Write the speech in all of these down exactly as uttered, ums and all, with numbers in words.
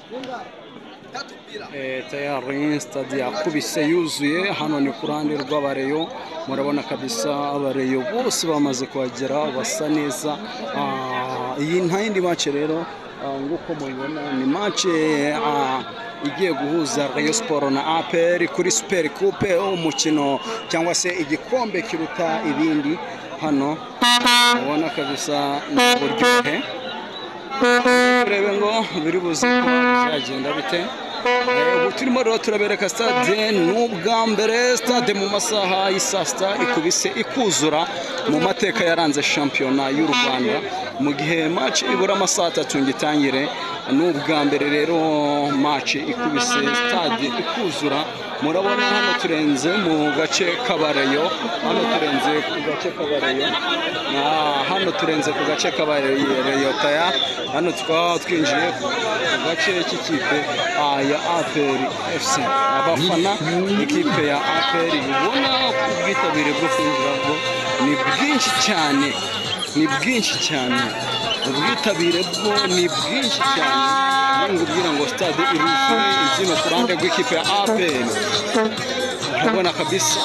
tayari stade yakubise yuzuye hano ni ku ruhande rw'abareyo murabona kabisa abareyo bose bamaze kuhagera basa neza iyi nta yindi match rero nguko mubibona ni match igiye guhuza Rayon Sport na A P R kuri Super Coupe umukino cyangwa se igikombe kiruta ibindi hano ubona kabisa n'uburyohe turebe ngo biri buze ko byagenda bite ubu turimo rero turabereka stade n'ubwa mbere stade mu masaha y'isasta ikubise ikuzura mu mateka yaranze shampiyona y'u Rwanda mu gihe match ibura amasaha atatu ngitangire n'ubwa mbere rero match ikubise stade ikuzura murabona hano turenze mu gace kabareyo hano turenze ku gace kabareyo hano turenze ku gace kabareyo taya hano tukaba twinjiye ku gace cy'ikipe ya A P R F C abafana ikipe ya A P R ubona ubwitabire bwo kwinjira bwo ni bwinshi cyane ni bwinshi cyane ubwitabire bwo ni bwinshi cyane ngubwira ngo stade iruzuye izino ku ruhande rw'ikipe ya A P R urabona kabisa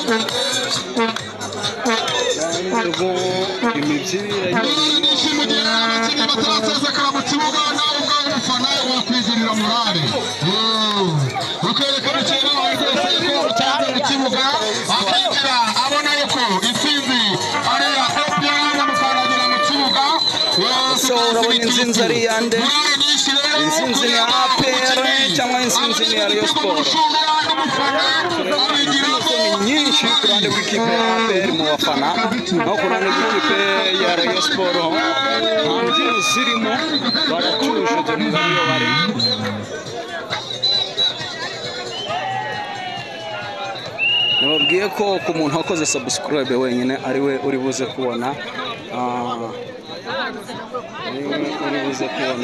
ngo imibyinire mu kibuga nawe ubwawe ufana wakwizirira morale ukerekana cyane ko utanze mu kibuga akagera abona yuko intsinzi ari ya A P R n'amufanagira mu kibuga so urabona intsinzi ari yande intsinzi ni A P R cyangwa intsinzi ni Rayon Sport nyinshi ku ruhande rw'ikipe ya A P R mu bafana naho ku ruhande rw'ikipe ya Rayon Sport nta mbyino zirimo baratuje dore ngamiyo bari nababwiye ko ku muntu wakoze subscribe wenyine ari we uri buze kubona uri buze kubona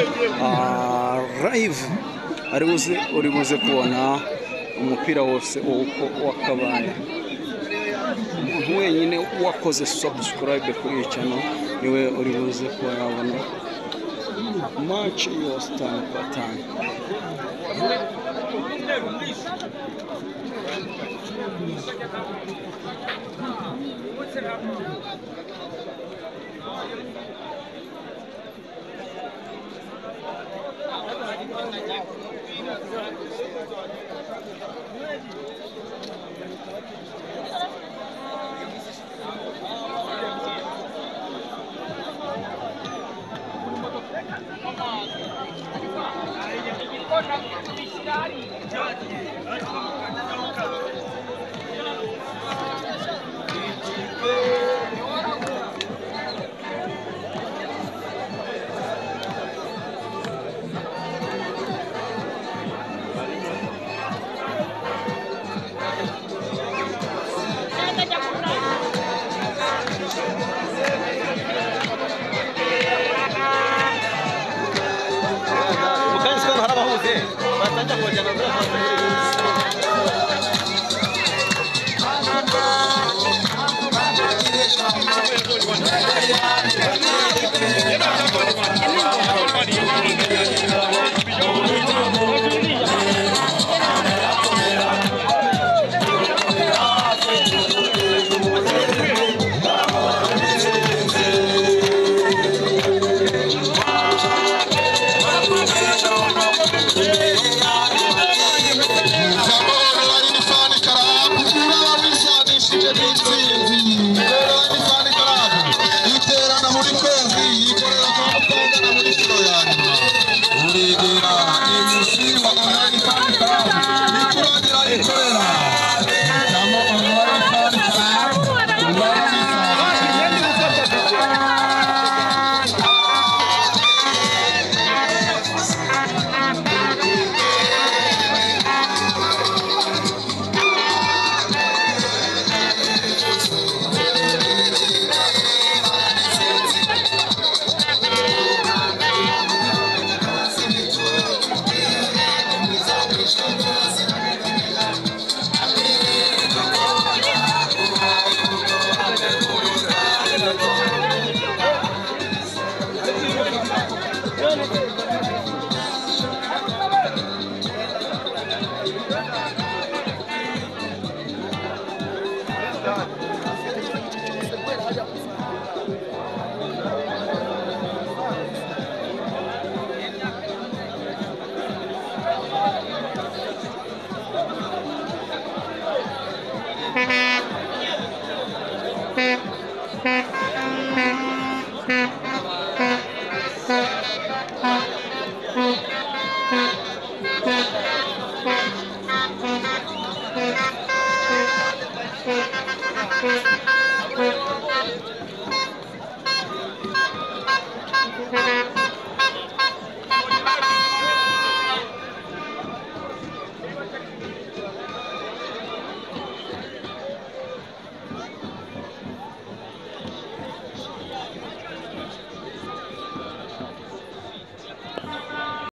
live ari buze uri buze kubona umupira wose uko wakabaye umuntu wenyine wakoze subscribe kuri iyi channel niwe uri buze kubona match yose tano kwa tano Show